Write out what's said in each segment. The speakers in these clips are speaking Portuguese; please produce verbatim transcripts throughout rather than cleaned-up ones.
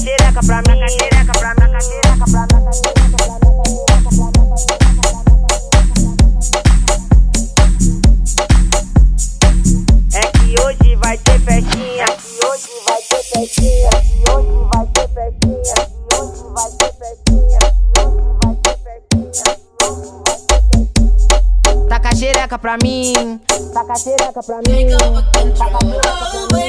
xereca pra mim, taca xereca pra mim, taca xereca pra mim. É que hoje vai ter festinha, é que hoje vai ter festinha, é que hoje vai ter festinha, é que hoje vai ter festinha, é que hoje vai ter festinha, é que hoje vai ter festinha. Taca xereca pra mim, taca xereca pra mim, taca xereca pra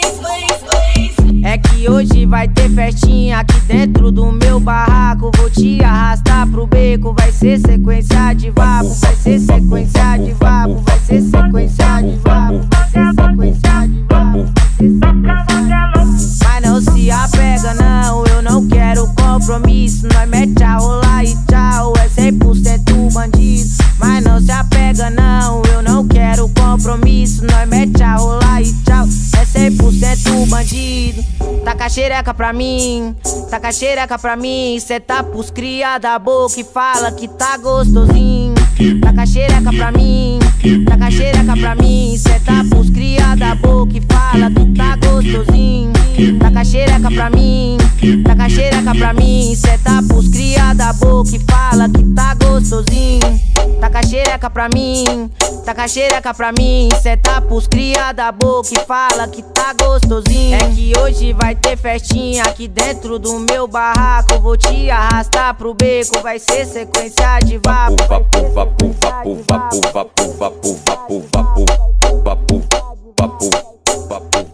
mim. É que hoje vai ter festinha aqui dentro do meu barraco. Vou te arrastar pro beco, vai ser sequência de vapo, vai ser sequência de vapo, vai ser sequência de vapo, vai ser sequência de vapo, vai ser sequência de vapo. Mas não se apega não, eu não quero compromisso. Nós mete a rolar e tchau, é cem por cento bandido. Mas não se apega não, eu não quero compromisso. Nós mete a rolar e tchau, é cem por cento bandido. Taca xereca pra mim, taca xereca pra mim. Cê tá pros cria da boca e fala que tá gostosinho. Taca xereca pra mim, taca xereca pra mim. Cê tá pros cria da boca e fala que tá gostosinho. Taca xereca pra mim, taca xereca pra mim. Cê tá pros cria da boca e fala que tá gostosinho. Taca xereca pra mim, taca xereca pra mim. Cê tá pros cria da boca e fala que tá gostosinho. É que hoje vai ter festinha aqui dentro do meu barraco. Vou te arrastar pro beco, vai ser sequência de vapo, vapo, vapo, vapo, vapo, vapo, vapo, vapo, vapo, vapo, vapo, vapo.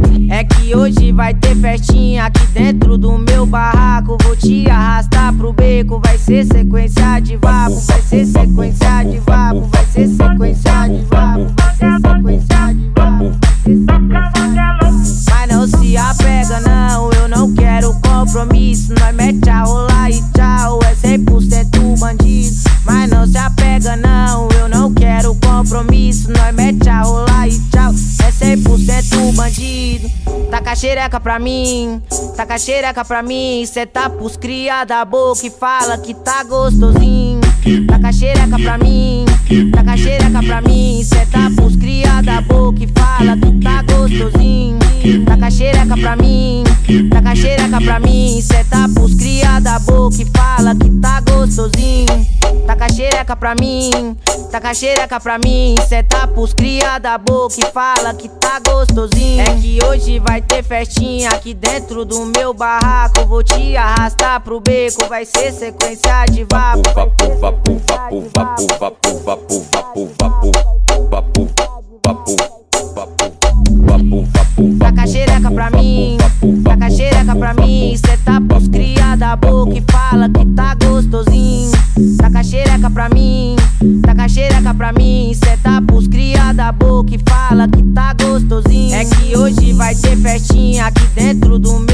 É que hoje vai ter festinha aqui dentro do meu barraco. Vou te arrastar pro beco, vai ser sequência de vapo, vai ser sequência de vapo, vai ser sequência de vapo, vai ser sequência de vapo, vai ser sequência de vapo. Mas não se apega não, eu não quero compromisso. Nós mete a rolar e tchau, é cem por cento bandido. Mas não se apega não, eu não quero compromisso. Nós mete a rolar e tchau, é cem por cento bandido. Taca xereca pra mim, taca xereca pra mim. Cê tá pros cria da boca e fala que tá gostosinho. Taca xereca pra mim, taca xereca pra mim. Cê tá pros cria da boca e fala que tá gostosinho. Taca xereca pra mim, taca xereca pra mim. Cê tá pros cria da boca e fala que tá gostosinho. Taca xereca pra mim, taca xereca pra mim. Cê tá pros cria da boca e fala que tá gostosinho. É que hoje vai ter festinha aqui dentro do meu barraco. Vou te arrastar pro beco, vai ser sequência de vapo, vapo, vapo, vapo, vapo, vapo, vapo, vapo, vapo, vapo, vapo, vapo, vapo, vapo. Taca xereca pra mim, taca xereca pra mim. Cê tá pros cria da boca e fala que tá gostosinho. Taca xereca pra mim, taca xereca pra mim. Cê tá pros cria da boca e fala que tá gostosinho. É que hoje vai ter festinha aqui dentro do meu